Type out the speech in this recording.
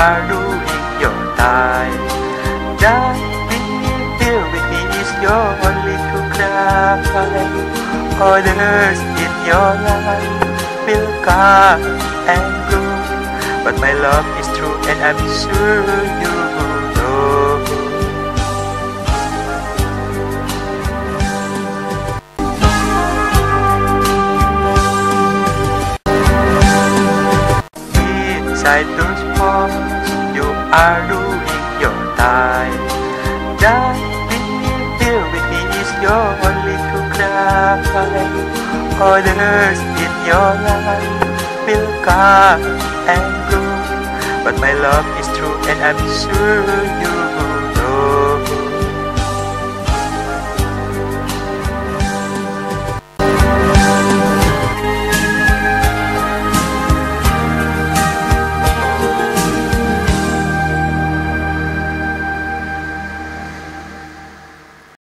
are doing your time. That be here with me is your little cry. Others in your life will come and go, but my love is true and I'm sure you know. Inside those walls, you are doing your time. That be here with me is your little cry. Others in your life will come and go, but my love is true and I'm sure you